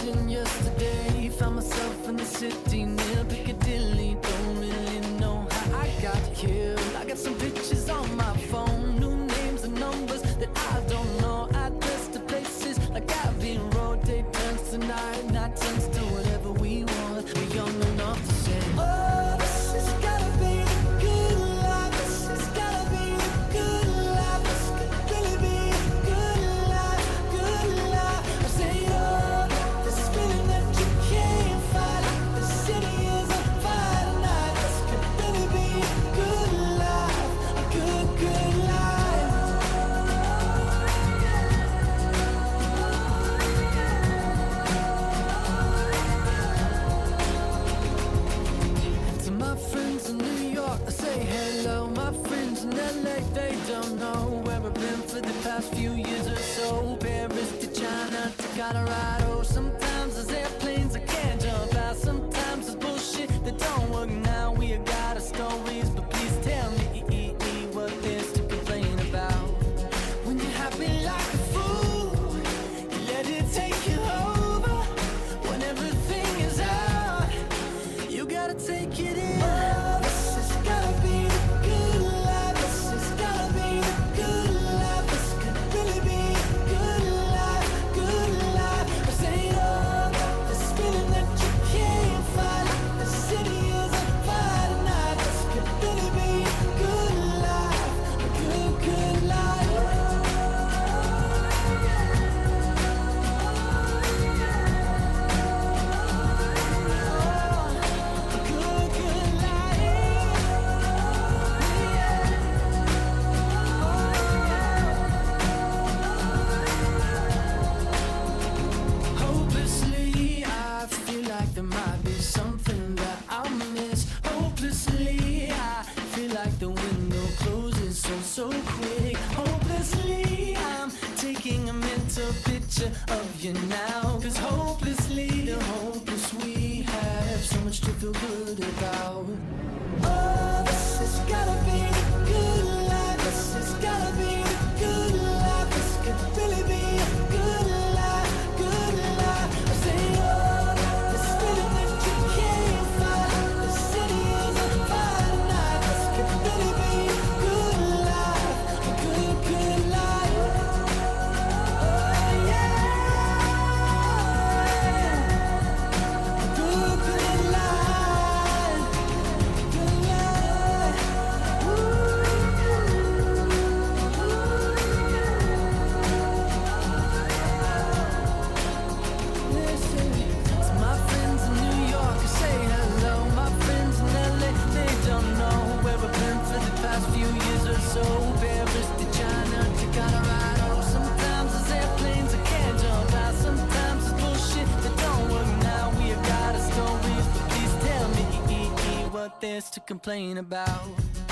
imagine yesterday. Found myself in the city near Piccadilly. Don't really know how I got here. I got some pictures on my phone, new names and numbers that I don't know. Address to places like Abbey Road. Day turns to night, night turns to whatever we want. We're young enough to say, oh, this has gotta be the good life. This has gotta be the good life. This could really be a good life, good life. I say, oh, this feeling that you can't fight. The city is on fire tonight. This could really be a good life, a good, good life. To my friends in New York, I say hello. My friends in LA, they don't know where I've been for the past few years or so. Paris to China to Colorado. Sometimes there's airplanes I can't jump out. Sometimes it's bullshit that don't work now. We have got our stories, but please tell me what there's to complain about. When you're happy like a fool, you let it take you over. When everything is out, you gotta take it in. Oh, this has gotta be the good life. This has gotta be the good life. This could really be a good life, good life. I say, oh, this feeling that you can't fight. The city is on fire tonight. This could really be a good life, a good, good life. A good, good life. Hopelessly, I feel like there might be something that I'll miss. Hopelessly, I feel like the window closes so quick. Hopelessly, I'm taking a mental picture of you now. 'Cause hopelessly, the hopeless we have so much to feel good about. Oh, this has gotta be the good life. This has gotta be the good life. This could really be a good life, good life. I say, oh, this feeling that you can't fight. The city is on fire tonight. This could really be a good life, a good, good life. Oh, yeah. A good, good life. Good life. Listen to my friends in New York, I say hello. My friends in LA, they don't know where I've been for the past few years or so. Paris to China to Colorado. Sometimes there's airplanes I can't jump out. Sometimes it's bullshit that don't work now. We have got our stories, but please tell me what there's to complain about.